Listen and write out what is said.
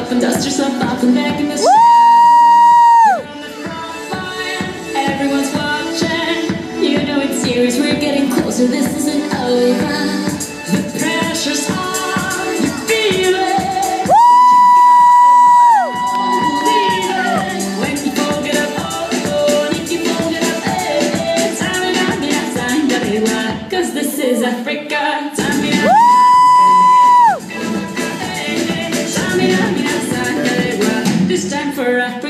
up and dust yourself off and back in the street. You're on the front line, everyone's watching. You know it's serious, we're getting closer, this isn't over. The pressure's on, you feel it. Believe it. When you fold it up, oh, if you fold it up, hey, time, 'cause this is Africa. This time for Africa.